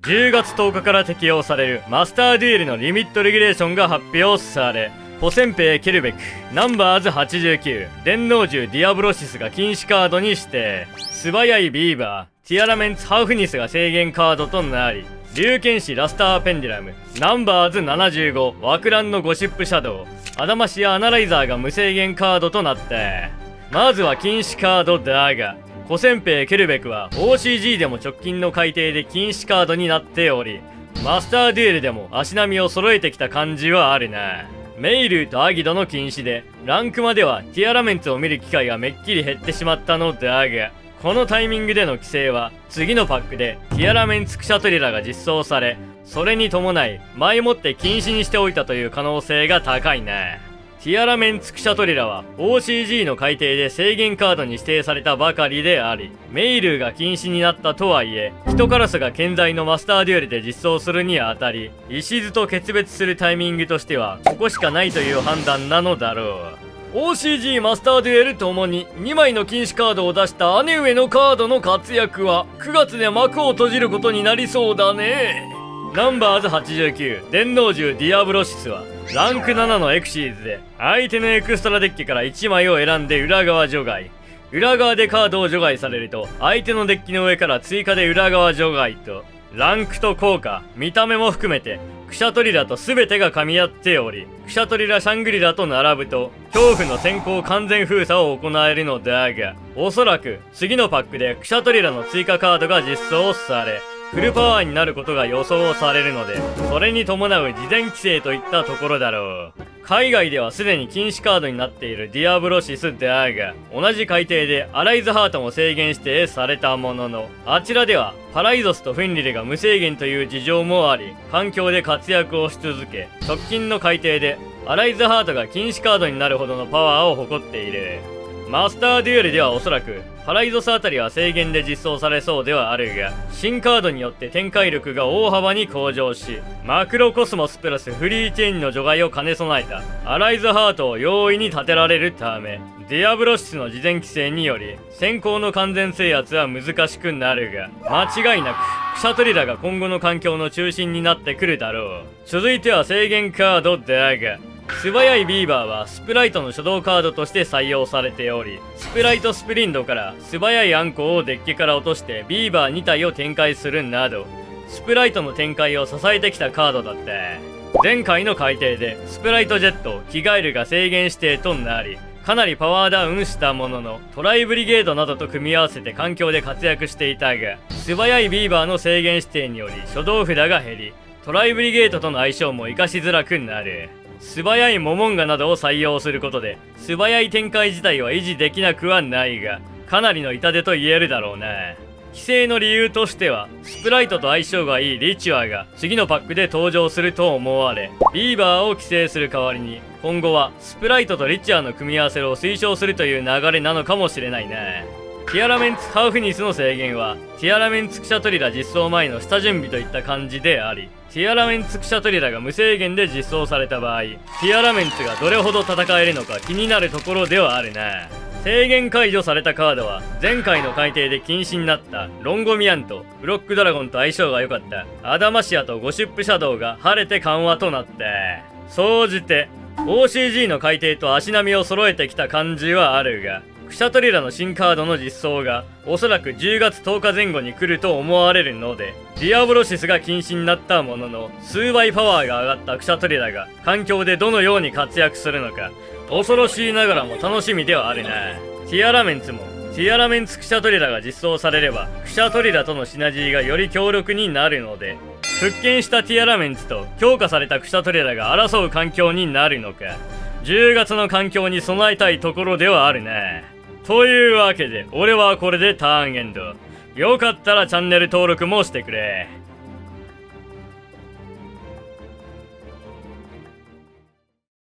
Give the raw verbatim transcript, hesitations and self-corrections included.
じゅうがつとおかから適用されるマスターデュエルのリミットレギュレーションが発表され、古戦兵ケルベク、ナンバーズはちじゅうきゅう、電脳銃ディアブロシスが禁止カードに指定、素早いビーバー、ティアラメンツハーフニスが制限カードとなり、竜剣士ラスターペンデュラム、ナンバーズななじゅうご、ワクランのゴシップシャドウ、アダマシアアナライザーが無制限カードとなって、まずは禁止カードだが、古戦兵ケルベクは オーシージー でも直近の改定で禁止カードになっており、マスターデュエルでも足並みを揃えてきた感じはあるな。メイルーとアギドの禁止で、ランクまではティアラメンツを見る機会がめっきり減ってしまったのだが、このタイミングでの規制は次のパックでティアラメンツクシャトリラが実装され、それに伴い前もって禁止にしておいたという可能性が高いな。ティアラメンツクシャトリラは オーシージー の改定で制限カードに指定されたばかりであり、メイルーが禁止になったとはいえ、人カラスが健在のマスターデュエルで実装するにあたり、石津と決別するタイミングとしてはここしかないという判断なのだろう。オーシージー マスターデュエルともににまいの禁止カードを出した姉上のカードの活躍はくがつで幕を閉じることになりそうだね。ナンバーズはちじゅうきゅう、電脳銃ディアブロシスはランクななのエクシーズで相手のエクストラデッキからいちまいを選んで裏側除外。裏側でカードを除外されると相手のデッキの上から追加で裏側除外と、ランクと効果、見た目も含めてクシャトリラと全てが噛み合っており、クシャトリラシャングリラと並ぶと恐怖の先行完全封鎖を行えるのだが、おそらく次のパックでクシャトリラの追加カードが実装され、フルパワーになることが予想されるので、それに伴う事前規制といったところだろう。海外ではすでに禁止カードになっているディアブロシスだが、同じ改定でアライズハートも制限指定されたものの、あちらではパライゾスとフェンリルが無制限という事情もあり、環境で活躍をし続け、直近の改定でアライズハートが禁止カードになるほどのパワーを誇っている。マスターデュエルではおそらくパライゾスあたりは制限で実装されそうではあるが、新カードによって展開力が大幅に向上し、マクロコスモスプラスフリーチェーンの除外を兼ね備えたアライズハートを容易に立てられるため、ディアブロシスの事前規制により先行の完全制圧は難しくなるが、間違いなくクシャトリラが今後の環境の中心になってくるだろう。続いては制限カードだが、素早いビーバーはスプライトの初動カードとして採用されており、スプライトスプリンドから素早いアンコをデッキから落としてビーバーに体を展開するなど、スプライトの展開を支えてきたカードだって。前回の改定でスプライトジェット、キガエルが制限指定となり、かなりパワーダウンしたものの、トライブリゲードなどと組み合わせて環境で活躍していたが、素早いビーバーの制限指定により初動札が減り、トライブリゲードとの相性も活かしづらくなる。素早いモモンガなどを採用することで素早い展開自体は維持できなくはないが、かなりの痛手と言えるだろうな。規制の理由としてはスプライトと相性がいいリチュアが次のパックで登場すると思われ、ビーバーを規制する代わりに今後はスプライトとリチュアの組み合わせを推奨するという流れなのかもしれないな。ティアラメンツハーフニスの制限はティアラメンツクシャトリラ実装前の下準備といった感じであり、ティアラメンツクシャトリラが無制限で実装された場合、ティアラメンツがどれほど戦えるのか気になるところではあるな。制限解除されたカードは前回の改定で禁止になったロンゴミアンとブロックドラゴンと相性が良かったアダマシアとゴシップシャドウが晴れて緩和となって、総じて オーシージー の改定と足並みを揃えてきた感じはあるが、クシャトリラの新カードの実装がおそらくじゅうがつとおか前後に来ると思われるので、ディアブロシスが禁止になったものの数倍パワーが上がったクシャトリラが環境でどのように活躍するのか恐ろしいながらも楽しみではあるな。ティアラメンツもティアラメンツクシャトリラが実装されればクシャトリラとのシナジーがより強力になるので、復権したティアラメンツと強化されたクシャトリラが争う環境になるのか、じゅうがつの環境に備えたいところではあるな。というわけで俺はこれでターンエンド。よかったらチャンネル登録もしてくれ。